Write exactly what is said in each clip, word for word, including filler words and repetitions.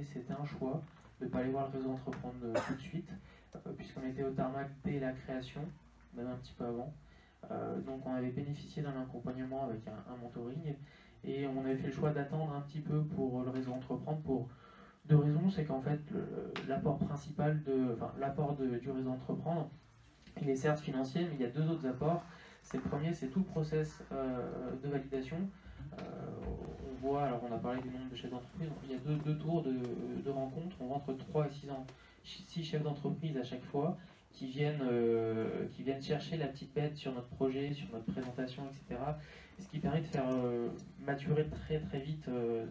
années, c'était un choix de ne pas aller voir le réseau entreprendre tout de suite, euh, puisqu'on était au tarmac dès la création, même un petit peu avant. Euh, donc on avait bénéficié d'un accompagnement avec un, un mentoring, et on avait fait le choix d'attendre un petit peu pour le réseau entreprendre pour deux raisons. C'est qu'en fait l'apport principal de, enfin l'apport du réseau entreprendre, il est certes financier, mais il y a deux autres apports. C'est le premier, c'est tout le process euh, de validation. Euh, on voit, alors on a parlé du nombre de chefs d'entreprise, il y a deux, deux tours de, de rencontres, on rentre trois et six chefs d'entreprise à chaque fois qui viennent, euh, qui viennent chercher la petite bête sur notre projet, sur notre présentation, et cetera. Ce qui permet de faire euh, maturer très très vite euh,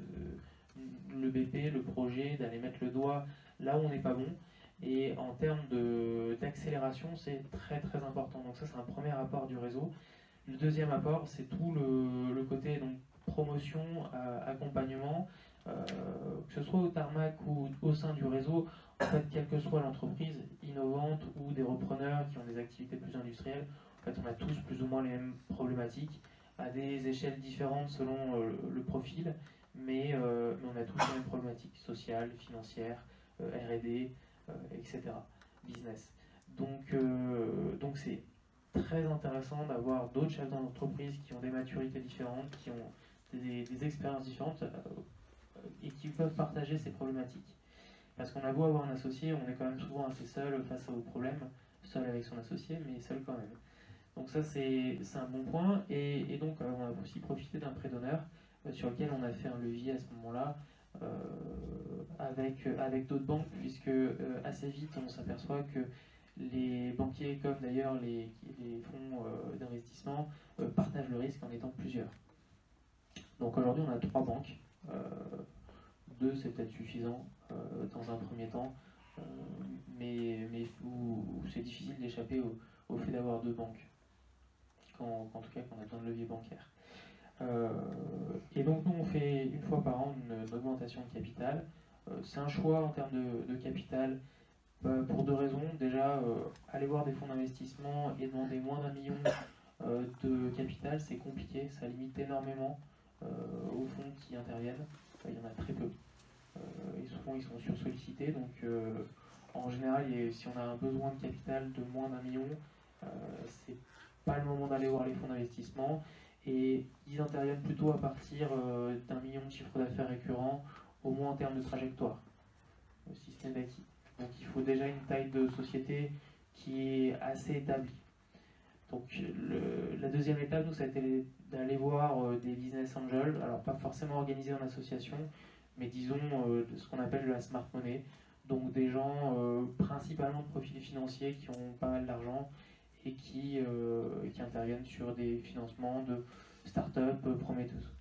le B P, le projet, d'aller mettre le doigt là où on n'est pas bon. Et en termes d'accélération, c'est très très important. Donc ça, c'est un premier apport du réseau. Le deuxième apport, c'est tout le, le côté donc, promotion, euh, accompagnement, euh, que ce soit au tarmac ou au sein du réseau. En fait, quelle que soit l'entreprise innovante ou des repreneurs qui ont des activités plus industrielles, en fait, on a tous plus ou moins les mêmes problématiques, à des échelles différentes selon euh, le profil, mais, euh, mais on a tous les mêmes problématiques sociales, financières, euh, R et D, euh, et cetera. Business. Donc, euh, donc c'est très intéressant d'avoir d'autres chefs d'entreprise qui ont des maturités différentes, qui ont des, des expériences différentes euh, et qui peuvent partager ces problématiques. Parce qu'on a beau avoir un associé, on est quand même souvent assez seul face aux problèmes, seul avec son associé, mais seul quand même. Donc ça c'est un bon point, et, et donc euh, on a aussi profité d'un prêt d'honneur euh, sur lequel on a fait un levier à ce moment-là euh, avec, avec d'autres banques, puisque euh, assez vite on s'aperçoit que les banquiers, comme d'ailleurs les, les fonds euh, d'investissement, euh, partagent le risque en étant plusieurs. Donc aujourd'hui on a trois banques, euh, deux c'est peut-être suffisant euh, dans un premier temps, euh, mais, mais où, où c'est difficile d'échapper au, au fait d'avoir deux banques. Quand, en tout cas quand on a besoin de levier bancaire. Euh, et donc nous on fait une fois par an une, une augmentation de capital. Euh, c'est un choix en termes de, de capital euh, pour deux raisons. Déjà, euh, aller voir des fonds d'investissement et demander moins d'un million euh, de capital, c'est compliqué, ça limite énormément euh, aux fonds qui interviennent. Enfin, il y en a très peu. Euh, et souvent ils sont sursollicités, donc euh, en général, si on a un besoin de capital de moins d'un million, euh, c'est pas le moment d'aller voir les fonds d'investissement, et ils interviennent plutôt à partir euh, d'un million de chiffre d'affaires récurrent, au moins en termes de trajectoire, le système d'acquis. Donc il faut déjà une taille de société qui est assez établie. Donc le, la deuxième étape, nous, ça a été d'aller voir euh, des business angels, alors pas forcément organisés en association, mais disons euh, ce qu'on appelle la smart money, donc des gens euh, principalement de profils financiers qui ont pas mal d'argent et qui, euh, qui interviennent sur des financements de start-up prometteuses.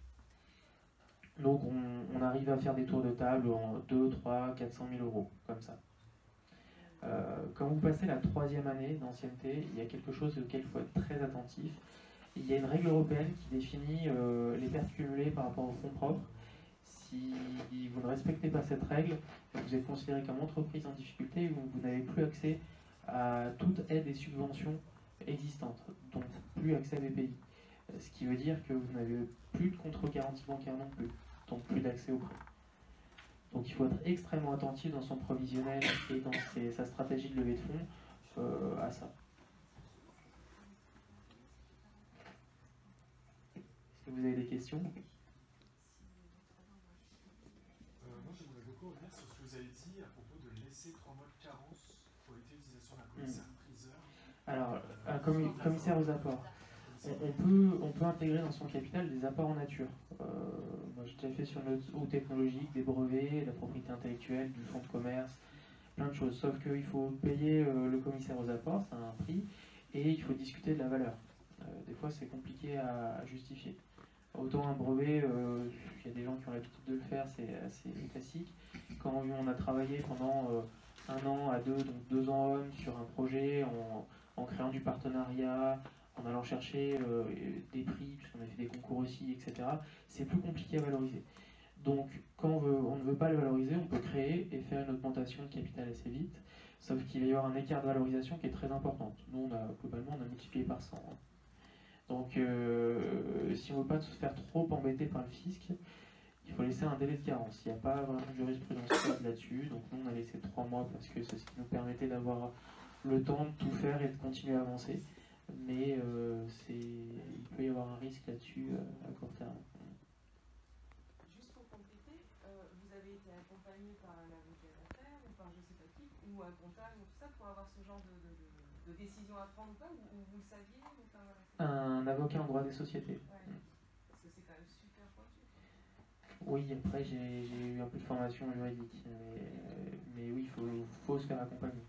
Donc on, on arrive à faire des tours de table en deux, trois, quatre cent mille euros, comme ça. Euh, quand vous passez la troisième année d'ancienneté, il y a quelque chose auquel il faut être très attentif. Il y a une règle européenne qui définit euh, les pertes cumulées par rapport aux fonds propres. Si vous ne respectez pas cette règle, vous êtes considéré comme entreprise en difficulté, ou vous n'avez plus accès à toute aide et subventions existantes, donc plus accès à B P I. Ce qui veut dire que vous n'avez plus de contre-garantie bancaire non plus, donc plus d'accès au prêt. Donc il faut être extrêmement attentif dans son provisionnel et dans ses, sa stratégie de levée de fonds euh, à ça. Est-ce que vous avez des questions? euh, Moi j'aimerais beaucoup revenir sur ce que vous avez dit à propos de laisser trois mois de carence pour l'utilisation d'un commissaire-priseur. Mmh. Alors, un commi commissaire aux apports. On, on, peut, on peut intégrer dans son capital des apports en nature. Euh, moi j'ai déjà fait sur le haut technologique, des brevets, la propriété intellectuelle, du fonds de commerce, plein de choses. Sauf qu'il faut payer euh, le commissaire aux apports, c'est un prix, et il faut discuter de la valeur. Euh, des fois c'est compliqué à, à justifier. Autant un brevet, euh, il y a des gens qui ont l'habitude de le faire, c'est assez classique. Quand on a travaillé pendant euh, un an à deux, donc deux ans hommes sur un projet, en, en créant du partenariat, en allant chercher euh, des prix, puisqu'on a fait des concours aussi, et cetera, c'est plus compliqué à valoriser. Donc, quand on, veut, on ne veut pas le valoriser, on peut créer et faire une augmentation de capital assez vite, sauf qu'il va y avoir un écart de valorisation qui est très important. Nous, on a, globalement, on a multiplié par cent. Hein. Donc, euh, si on ne veut pas se faire trop embêter par le fisc, il il faut laisser un délai de carence. Il n'y a pas vraiment de jurisprudence là-dessus, donc nous on a laissé trois mois parce que c'est ce qui nous permettait d'avoir le temps de tout faire et de continuer à avancer. Mais euh, il peut y avoir un risque là-dessus euh, à court terme. Juste pour compléter, euh, vous avez été accompagné par un avocat d'affaires ou par je ne sais pas qui, ou un comptable ou tout ça pour avoir ce genre de, de, de, de décision à prendre ou pas, ou, ou vous le saviez ou pas, voilà, Un avocat en droit des sociétés. Ouais. Parce que c'est quand même super pointu. Oui, après j'ai eu un peu de formation juridique, mais, mais oui, il faut, faut se faire accompagner.